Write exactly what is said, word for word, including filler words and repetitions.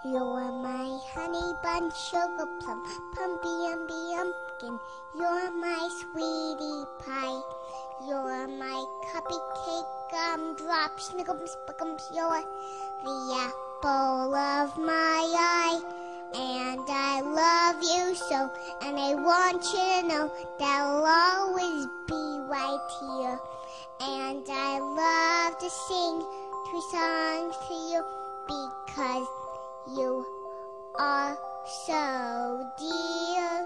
You're my honey bun, sugar plum, pumpy umby umpkin. You're my sweetie pie. You're my cupcake, gumdrop, snickums, spickums. You're the apple of my eye. And I love you so, and I want you to know that I'll always be right here. And I love to sing two songs to you because you are so dear.